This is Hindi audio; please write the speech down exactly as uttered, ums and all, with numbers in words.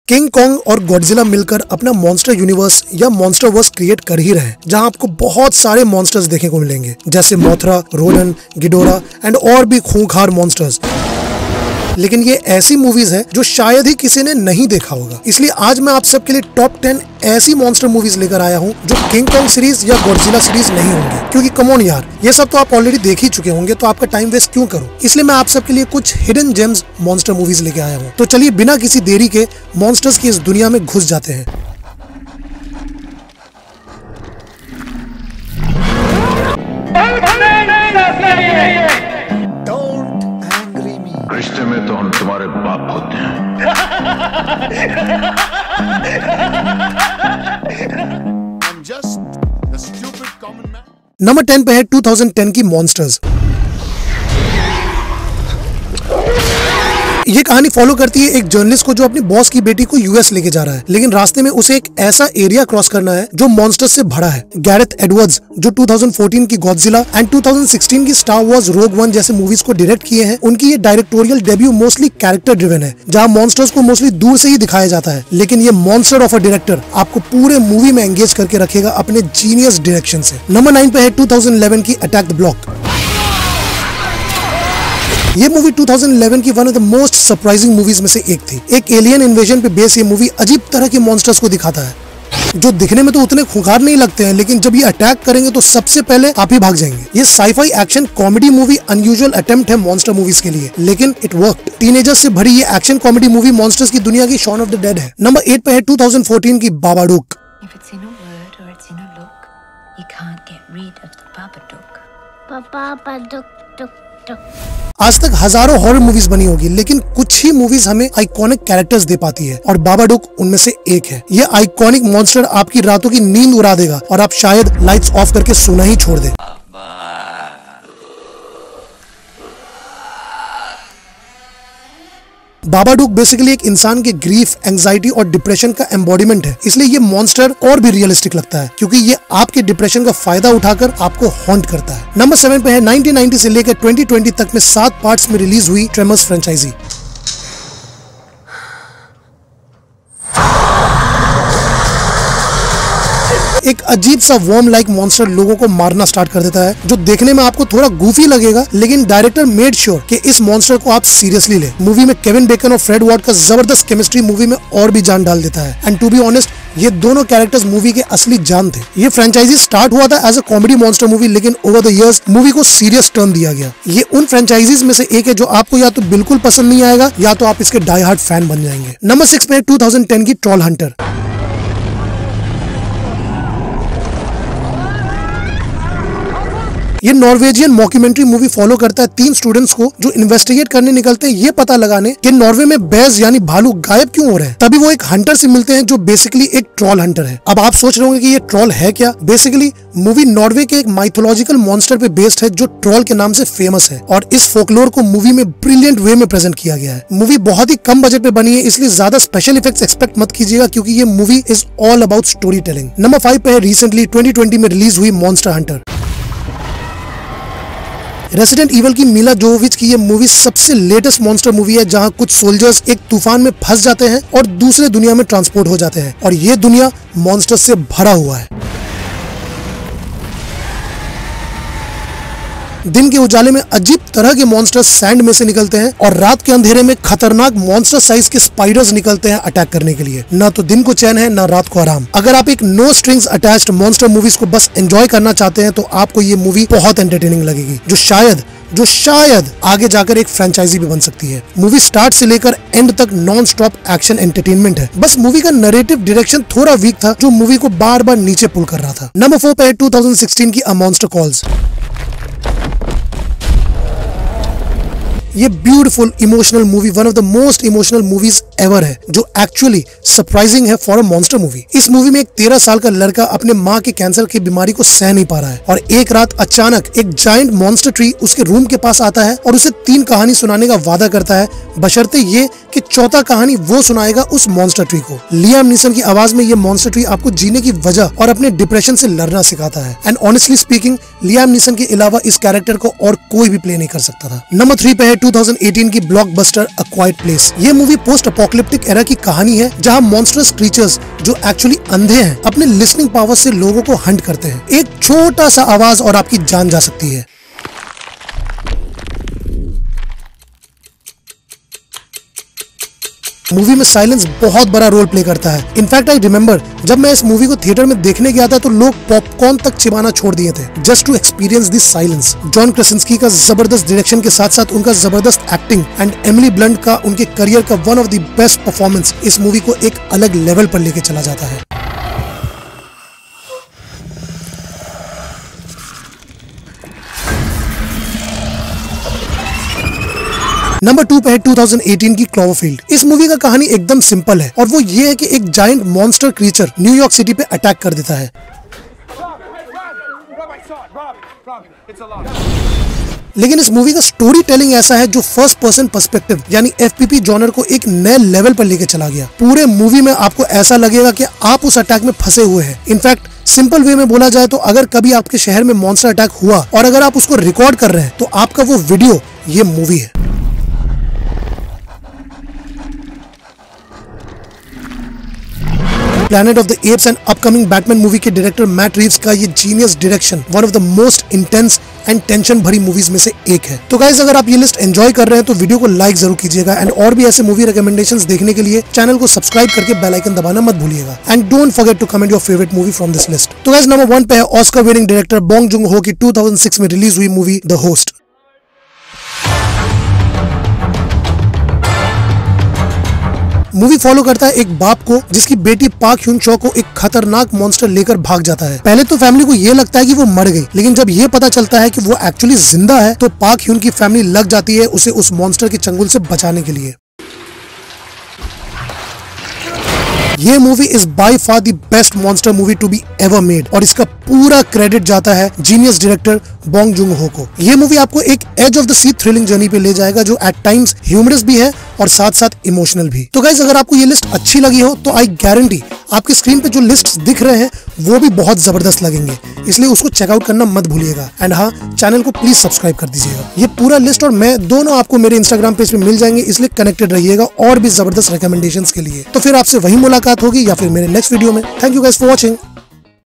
किंग कॉन्ग और गॉडजिला मिलकर अपना मॉन्स्टर यूनिवर्स या मॉन्स्टर वर्स क्रिएट कर ही रहे हैं, जहां आपको बहुत सारे मॉन्स्टर्स देखने को मिलेंगे, जैसे मोथरा, रोडन, गिडोरा एंड और भी खूंखार मॉन्स्टर्स। लेकिन ये ऐसी मूवीज है जो शायद ही किसी ने नहीं देखा होगा। इसलिए आज मैं आप सबके लिए टॉप टेन ऐसी मॉन्स्टर मूवीज लेकर आया हूँ जो किंग कॉन्ग सीरीज या गॉडजिला सीरीज नहीं होंगी, क्योंकि कम ऑन यार, ये सब तो आप ऑलरेडी देख ही चुके होंगे, तो आपका टाइम वेस्ट क्यों करूं। इसलिए मैं आप सबके लिए कुछ हिडन जेम्स मॉन्स्टर मूवीज लेके आया हूँ। तो चलिए बिना किसी देरी के मॉन्स्टर्स की इस दुनिया में घुस जाते हैं। रिश्ते में तो हम तुम्हारे बाप होते हैं। नंबर टेन पे है टू थाउजेंड टेन की मॉन्स्टर्स। ये कहानी फॉलो करती है एक जर्नलिस्ट को जो अपनी बॉस की बेटी को यूएस लेके जा रहा है, लेकिन रास्ते में उसे एक ऐसा एरिया क्रॉस करना है जो मॉन्स्टर्स से भरा है। गैरेथ एडवर्ड्स, जो टू थाउजेंड फोर्टीन की Godzilla and two thousand sixteen की स्टार वॉर्स रोग वन जैसे मूवीज को डायरेक्ट किए हैं, उनकी ये directorial debut mostly character driven है, जहाँ मॉन्स्टर्स को मोस्टली दूर से ही दिखाया जाता है। लेकिन ये मॉन्स्टर ऑफ अ डायरेक्टर आपको पूरे मूवी में एंगेज करके रखेगा अपने जीनियस डायरेक्शन से। नंबर नाइन पे है टू थाउजेंड इलेवन की अटैक द ब्लॉक। ये मूवी टू थाउजेंड इलेवन की one of the most surprising movies में से एक थी। एक एलियन इन्वेजन पे बेस ये मूवी अजीब तरह के मॉन्स्टर्स को दिखाता है, जो दिखने में तो उतने खूंखार नहीं लगते हैं, लेकिन जब ये अटैक करेंगे तो सबसे पहले आप ही भाग जाएंगे। ये scifi action comedy movie unusual attempt है मॉन्स्टर मूवीज के लिए, लेकिन इट वर्कड। टीनेजर्स से भरी ये एक्शन कॉमेडी मूवी मॉन्स्टर्स की दुनिया की शॉन ऑफ द डेड है। नंबर एट पे है टू थाउजेंड फोर्टीन की बाबाडुक। आज तक हजारों हॉरर मूवीज बनी होगी, लेकिन कुछ ही मूवीज हमें आइकॉनिक कैरेक्टर्स दे पाती है, और बाबाडुक उनमें से एक है। ये आइकॉनिक मॉन्स्टर आपकी रातों की नींद उड़ा देगा और आप शायद लाइट्स ऑफ करके सोना ही छोड़ दे। बाबाडुक बेसिकली एक इंसान के ग्रीफ, एंजाइटी और डिप्रेशन का एम्बॉडीमेंट है, इसलिए ये मॉन्स्टर और भी रियलिस्टिक लगता है, क्योंकि ये आपके डिप्रेशन का फायदा उठाकर आपको हॉन्ट करता है। नंबर सेवन पे है नाइनटीन नाइंटी से लेकर ट्वेंटी ट्वेंटी तक में सात पार्ट्स में रिलीज हुई ट्रेमर्स फ्रेंचाइजी। एक अजीब सा वर्म लाइक मॉन्स्टर लोगों को मारना स्टार्ट कर देता है, जो देखने में आपको थोड़ा गूफी लगेगा, लेकिन डायरेक्टर मेड श्योर कि इस मॉन्स्टर को आप सीरियसली ले। मूवी में केविन बेकन और फ्रेड वॉर्ड का जबरदस्त केमिस्ट्री मूवी में और भी जान डाल देता है, एंड टू बी ऑनेस्ट ये दोनों कैरेक्टर्स मूवी के असली जान थे। ये फ्रेंचाइजी स्टार्ट हुआ था as a comedy monster movie, लेकिन ओवर द इयर्स मूवी को सीरियस टर्न दिया गया। ये उन फ्रेंचाइजीज में से एक है जो आपको या तो बिल्कुल पसंद नहीं आएगा, या तो आप इसके डाई हार्ड फैन बन जाएंगे। नंबर सिक्स पे टू थाउजेंड टेन की ट्रॉल हंटर। ये नॉर्वेजियन मॉक्यूमेंट्री मूवी फॉलो करता है तीन स्टूडेंट्स को जो इन्वेस्टिगेट करने निकलते हैं ये पता लगाने कि नॉर्वे में बेर्स यानी भालू गायब क्यों हो रहे हैं। तभी वो एक हंटर से मिलते हैं जो बेसिकली एक ट्रॉल हंटर है। अब आप सोच रहे होंगे कि ये ट्रॉल है क्या। बेसिकली मूवी नॉर्वे के एक माइथोलॉजिकल मॉन्स्टर पे बेस्ड है जो ट्रॉल के नाम से फेमस है, और इस फोकलोर को मूवी में ब्रिलियंट वे में प्रेजेंट किया गया है। मूवी बहुत ही कम बजट पे बनी है, इसलिए ज्यादा स्पेशल इफेक्ट्स एक्सपेक्ट मत कीजिएगा, क्योंकि ये movie is all about storytelling. Number five पे है रिसेंटली ट्वेंटी ट्वेंटी में रिलीज हुई मॉन्स्टर हंटर। रेसिडेंट इवल की मिला जोवोविच की ये मूवी सबसे लेटेस्ट मॉन्स्टर मूवी है, जहां कुछ सोल्जर्स एक तूफान में फंस जाते हैं और दूसरे दुनिया में ट्रांसपोर्ट हो जाते हैं, और ये दुनिया मॉन्स्टर्स से भरा हुआ है। दिन के उजाले में अजीब तरह के मॉन्स्टर्स सैंड में से निकलते हैं, और रात के अंधेरे में खतरनाक मॉन्स्टर साइज के स्पाइडर्स निकलते हैं अटैक करने के लिए। ना तो दिन को चैन है, ना रात को आराम। अगर आप एक no strings attached monster movies को बस एंजॉय करना चाहते हैं, तो आपको ये मूवी बहुत एंटरटेनिंग लगेगी, जो शायद जो शायद आगे जाकर एक फ्रेंचाइजी भी बन सकती है। मूवी स्टार्ट से लेकर एंड तक नॉन स्टॉप एक्शन एंटरटेनमेंट है। बस मूवी का नरेटिव डायरेक्शन थोड़ा वीक था, जो मूवी को बार बार नीचे पुल कर रहा था। नंबर फोर पे है टू थाउजेंड सिक्सटीन की अ मॉन्स्टर कॉल्स। ये beautiful emotional movie one of the most emotional movies ever है, जो एक्चुअली सरप्राइजिंग है फॉर अ मॉन्स्टर मूवी। इस मूवी में एक तेरह साल का लड़का अपने माँ के कैंसर की बीमारी को सह नहीं पा रहा है, और एक रात अचानक एक जायंट मॉन्स्टर ट्री उसके रूम के पास आता है और उसे तीन कहानी सुनाने का वादा करता है, बशर्ते ये कि चौथा कहानी वो सुनाएगा उस मॉन्स्टर ट्री को। लियाम नीसन की आवाज में ये मॉन्स्टर ट्री आपको जीने की वजह और अपने डिप्रेशन से लड़ना सिखाता है, and honestly speaking Liam Neeson के अलावा इस कैरेक्टर को और कोई भी प्ले नहीं कर सकता था। नंबर थ्री पे है टू थाउजेंड एटीन की ब्लॉकबस्टर अ क्वाइट प्लेस। ये मूवी पोस्ट अपोकलिप्टिक एरा की कहानी है जहाँ मॉन्स्टर्स क्रीचर्स जो एक्चुअली अंधे हैं अपने लिसनिंग पावर से लोगों को हंट करते हैं। एक छोटा सा आवाज और आपकी जान जा सकती है। मूवी में साइलेंस बहुत बड़ा रोल प्ले करता है। इनफैक्ट आई रिमेम्बर जब मैं इस मूवी को थिएटर में देखने गया था तो लोग पॉपकॉर्न तक चिबाना छोड़ दिए थे just to experience this silence. John Krasinski का जबरदस्त डायरेक्शन के साथ साथ उनका जबरदस्त एक्टिंग एंड एमिली ब्लंट का उनके करियर का one of the best performance इस मूवी को एक अलग लेवल पर लेके चला जाता है। नंबर टू पे है टू थाउजेंड एटीन की क्लोवरफील्ड। इस मूवी का कहानी एकदम सिंपल है और वो ये है कि एक giant monster creature New York city पे अटैक कर देता है। लेकिन इस मूवी का स्टोरी टेलिंग ऐसा है जो फर्स्ट पर्सन पर्सपेक्टिव यानी एफपीपी जॉनर को एक नए लेवल पर लेके चला गया। पूरे मूवी में आपको ऐसा लगेगा कि आप उस अटैक में फंसे हुए हैं। इनफैक्ट सिंपल वे में बोला जाए तो अगर कभी आपके शहर में मॉन्स्टर अटैक हुआ और अगर आप उसको रिकॉर्ड कर रहे हैं तो आपका वो वीडियो ये मूवी है। Planet of the Apes and upcoming Batman movie के डायरेक्टर मैट रीव्स का ये genius direction one of the most intense and tension भरी मूवीज में से एक है। तो गाइस अगर आप ये लिस्ट एंजॉय कर रहे हैं तो वीडियो को लाइक जरूर कीजिएगा एंड और भी ऐसे मूवी रिकमेंडेशंस देखने के लिए चैनल को सब्सक्राइब करके बेल आइकन दबाना मत भूलिएगा and don't forget to comment your favourite movie from this list. तो गाइस नंबर वन पे है Oscar winning director Bong Joon Ho की टू थाउजेंड सिक्स में रिलीज हुई movie The Host. Movie follow करता है एक बाप को जिसकी बेटी पाक ह्यून चो को एक खतरनाक मॉन्स्टर लेकर भाग जाता है। पहले तो फैमिली को ये लगता है कि वो मर गई, लेकिन जब ये पता चलता है कि वो एक्चुअली जिंदा है तो पाक ह्यून की फैमिली लग जाती है उसे उस मॉन्स्टर के चंगुल से बचाने के लिए। ये movie is by far the best monster movie to be ever made और इसका पूरा क्रेडिट जाता है जीनियस डायरेक्टर बॉन्ग जून हो को। ये मूवी आपको एक edge of the sea thrilling journey पे ले जाएगा जो एट टाइम्स ह्यूमरस भी है और साथ साथ इमोशनल भी। तो गाइस अगर आपको ये लिस्ट अच्छी लगी हो तो आई गारंटी आपकी स्क्रीन पे जो लिस्ट दिख रहे हैं वो भी बहुत जबरदस्त लगेंगे, इसलिए उसको चेकआउट करना मत भूलिएगा एंड हाँ चैनल को प्लीज सब्सक्राइब कर दीजिएगा। ये पूरा लिस्ट और मैं दोनों आपको मेरे इंस्टाग्राम पेज पे मिल जाएंगे, इसलिए कनेक्टेड रहिएगा और भी जबरदस्त रिकमेंडेशंस के लिए। तो फिर आपसे वही मुलाकात होगी या फिर मेरे नेक्स्ट वीडियो में। Thank you guys for watching.